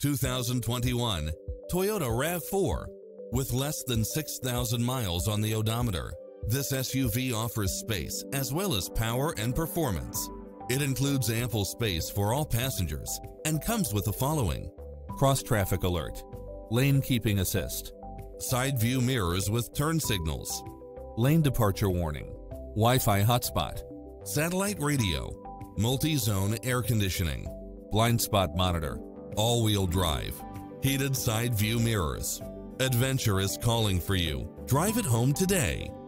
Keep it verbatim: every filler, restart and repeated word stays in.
two thousand twenty-one Toyota RAV four. With less than six thousand miles on the odometer, this S U V offers space as well as power and performance. It includes ample space for all passengers and comes with the following: cross-traffic alert, lane keeping assist, side view mirrors with turn signals, lane departure warning, Wi-Fi hotspot, satellite radio, multi-zone air conditioning, blind spot monitor, all-wheel drive, heated side view mirrors. Adventure is calling for you. Drive it home today.